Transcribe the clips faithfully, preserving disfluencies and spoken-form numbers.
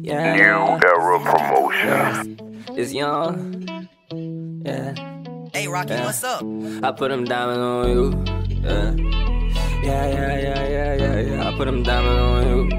Yeah. New Era Promotion. It's young. Yeah. Hey, Rocky, Yeah. what's up? I put them diamonds on you. Yeah. Yeah, yeah, yeah, yeah, yeah, yeah. I put them diamonds on you.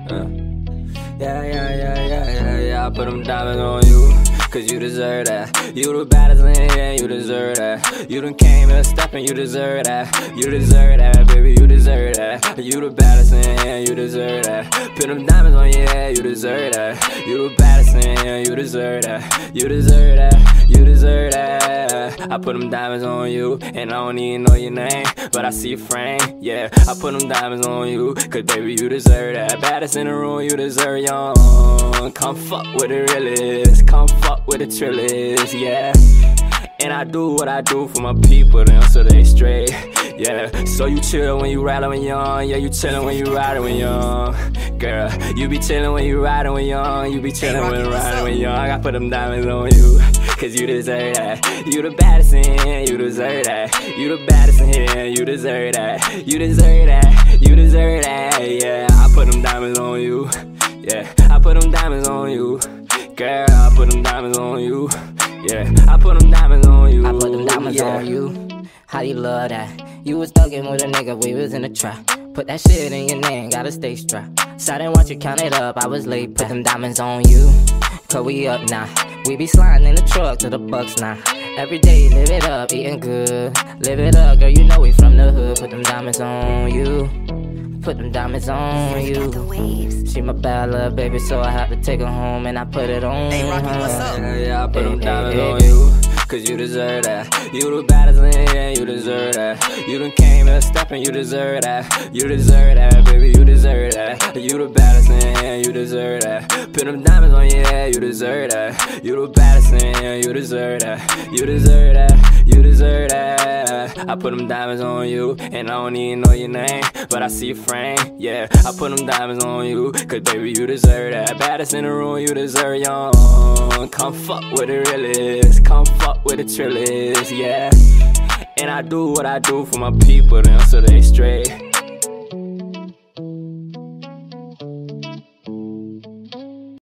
Yeah. Yeah, yeah, yeah, yeah, yeah, yeah. I put them diamonds on you. Cause you deserve that. You the baddest in here, you deserve that. You done came here stepping, you deserve that. You deserve that, baby, you deserve that. You the baddest in here, you deserve that. Put them diamonds on your head, you deserve that. You the baddest in here, you deserve that. You deserve that, you deserve that. I put them diamonds on you, and I don't even know your name, but I see your frame, yeah. I put them diamonds on you, cause baby, you deserve that. Baddest in the room, you deserve young. Come fuck with the realest, come fuck with the trillers, yeah. And I do what I do for my people, them so they straight, yeah. So you chill when you riding when young, yeah. You chillin' when you riding when young, girl. You be chillin' when you riding when young, you be chillin' when you riding when young. I gotta put them diamonds on you, cause you deserve that. You the baddest in here, you deserve that. You the baddest in here, you deserve that. You deserve that, you deserve that, yeah. I put them diamonds on you, yeah. I put them diamonds on you, girl. I put them diamonds on you. Yeah, I put them diamonds on you. I put them diamonds yeah. on you. How you love that? You was thuggin' with a nigga, we was in the trap. Put that shit in your name, gotta stay strapped. So I didn't want you count it up, I was late. Put them diamonds on you, cause we up now. We be sliding in the truck to the Bucks now. Every day, live it up, eating good. Live it up, girl, you know we from the hood. Put them diamonds on you. Put them diamonds on you. She my bad little baby, so I had to take her home and I put it on Hey, Rocky, her. what's up? Yeah, yeah, I put them Hey, diamonds hey, on hey. you, cause you deserve that. You the baddest in here, you deserve that. You done came here stepping, you deserve that. You deserve that, baby, you deserve that. You the baddest in here, you deserve that. Put them diamonds on your head, you deserve that. You the baddest in here, you deserve that. You deserve that, you deserve that. I put them diamonds on you, and I don't even know your name, but I see your frame, yeah. I put them diamonds on you, cause baby, you deserve that. Baddest in the room, you deserve young. Come fuck with the realest, come fuck with the trillers, yeah. And I do what I do for my people, them so they straight.